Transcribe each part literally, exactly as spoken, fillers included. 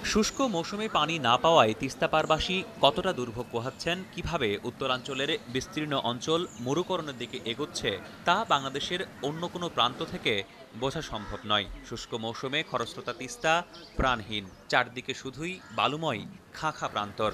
শুষ্ক মৌসুমে পানি না পাওয়ায় তিস্তাপারবাসী কতটা দুর্ভোগ পোহাচ্ছেন, কিভাবে উত্তরাঞ্চলের বিস্তীর্ণ অঞ্চল মরুকরণের দিকে এগোচ্ছে তা বাংলাদেশের অন্য কোনো প্রান্ত থেকে বোঝা সম্ভব নয়। শুষ্ক মৌসুমে খরস্রোতা তিস্তা প্রাণহীন, চারদিকে শুধুই বালুময় খাঁ খাঁ প্রান্তর।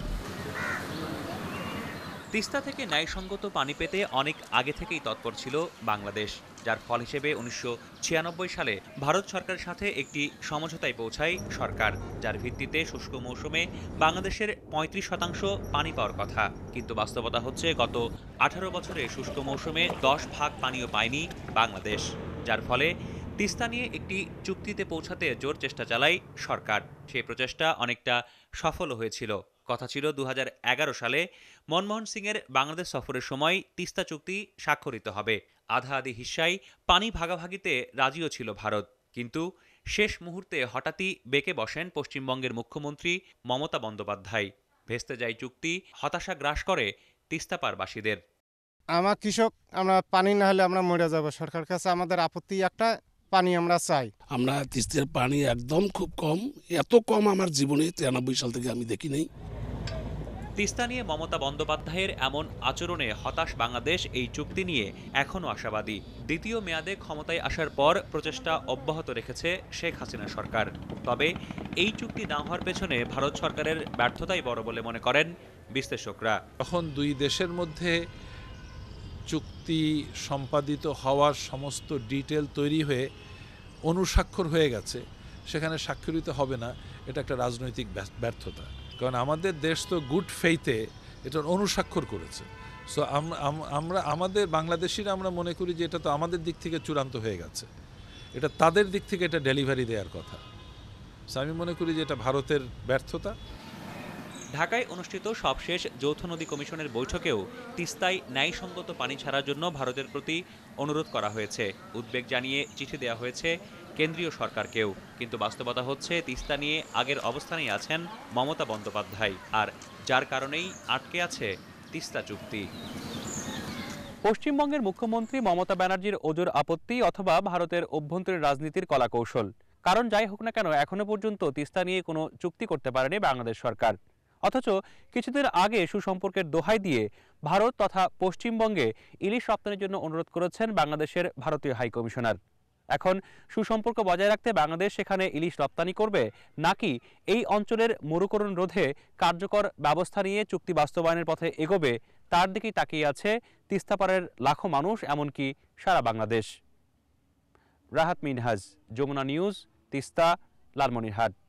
তিস্তা থেকে ন্যায়সঙ্গত পানি পেতে অনেক আগে থেকেই তৎপর ছিল বাংলাদেশ, যার ফল হিসেবে উনিশশো ছিয়ানব্বই সালে ভারত সরকারের সাথে একটি সমঝোতায় পৌঁছায় সরকার, যার ভিত্তিতে শুষ্ক মৌসুমে বাংলাদেশের পঁয়ত্রিশ শতাংশ পানি পাওয়ার কথা। কিন্তু বাস্তবতা হচ্ছে গত আঠারো বছরে শুষ্ক মৌসুমে দশ ভাগ পানিও পায়নি বাংলাদেশ, যার ফলে তিস্তা নিয়ে একটি চুক্তিতে পৌঁছাতে জোর চেষ্টা চালায় সরকার। সেই প্রচেষ্টা অনেকটা সফল হয়েছিল। কথা ছিল দু হাজার এগারো সালে মনমোহন সিংয়ের বাংলাদেশ সফরের সময় তিস্তা চুক্তি স্বাক্ষরিত হবে। আধা আধি হিস্সায় পানি ভাগাভাগিতে রাজিও ছিল ভারত। কিন্তু শেষ মুহূর্তে হঠাৎই বেঁকে বসেন পশ্চিমবঙ্গের মুখ্যমন্ত্রী মমতা বন্দ্যোপাধ্যায়। ভেস্তে যায় চুক্তি, হতাশা গ্রাস করে তিস্তাপারবাসীদের। আমার কৃষক, আমরা পানি না হলে আমরা মরে যাব। সরকার কাছে আমাদের আপত্তি একটা, পানি আমরা চাই। আমরা তিস্তার পানি একদম খুব কম, এত কম আমার জীবনে তিরানব্বই সাল থেকে আমি দেখি নাই। তিস্তা নিয়ে মমতা বন্দ্যোপাধ্যায়ের এমন আচরণে হতাশ বাংলাদেশ এই চুক্তি নিয়ে এখনও আশাবাদী। দ্বিতীয় মেয়াদে ক্ষমতায় আসার পর প্রচেষ্টা অব্যাহত রেখেছে শেখ হাসিনা সরকার। তবে এই চুক্তি না হওয়ার পেছনে ভারত সরকারের ব্যর্থতাই বড় বলে মনে করেন বিশ্লেষকরা। তখন দুই দেশের মধ্যে চুক্তি সম্পাদিত হওয়ার সমস্ত ডিটেল তৈরি হয়ে অনুস্বাক্ষর হয়ে গেছে, সেখানে স্বাক্ষরিত হবে না, এটা একটা রাজনৈতিক ব্যর্থতা। কারণ আমাদের দেশ তো গুড ফেইথে এটার অনুস্বাক্ষর করেছে। সো আমরা আমাদের বাংলাদেশিরা আমরা মনে করি যে এটা তো আমাদের দিক থেকে চূড়ান্ত হয়ে গেছে, এটা তাদের দিক থেকে এটা ডেলিভারি দেওয়ার কথা। সো আমি মনে করি যে এটা ভারতের ব্যর্থতা। ঢাকায় অনুষ্ঠিত সবশেষ যৌথ নদী কমিশনের বৈঠকেও তিস্তায় ন্যায়সঙ্গত পানি ছাড়ার জন্য ভারতের প্রতি অনুরোধ করা হয়েছে। উদ্বেগ জানিয়ে চিঠি দেওয়া হয়েছে কেন্দ্রীয় সরকারকেও। কিন্তু বাস্তবতা হচ্ছে তিস্তা নিয়ে আগের অবস্থানেই আছেন মমতা বন্দ্যোপাধ্যায়, আর যার কারণেই আটকে আছে তিস্তা চুক্তি। পশ্চিমবঙ্গের মুখ্যমন্ত্রী মমতা ব্যানার্জির ওজোর আপত্তি অথবা ভারতের অভ্যন্তরীণ রাজনীতির কলাকৌশল, কারণ যাই হোক না কেন এখনো পর্যন্ত তিস্তা নিয়ে কোনো চুক্তি করতে পারেনি বাংলাদেশ সরকার। অথচ কিছুদিন আগে সুসম্পর্কের দোহাই দিয়ে ভারত তথা পশ্চিমবঙ্গে ইলিশ রপ্তানির জন্য অনুরোধ করেছেন বাংলাদেশের ভারতীয় হাই কমিশনার। এখন সুসম্পর্ক বজায় রাখতে বাংলাদেশ সেখানে ইলিশ রপ্তানি করবে, নাকি এই অঞ্চলের মরুকরণ রোধে কার্যকর ব্যবস্থা নিয়ে চুক্তি বাস্তবায়নের পথে এগোবে, তার দিকেই তাকিয়ে আছে তিস্তাপাড়ের লাখো মানুষ, এমনকি সারা বাংলাদেশ। রাহাত মিনহাজ, যমুনা নিউজ, তিস্তা, লালমনিরহাট।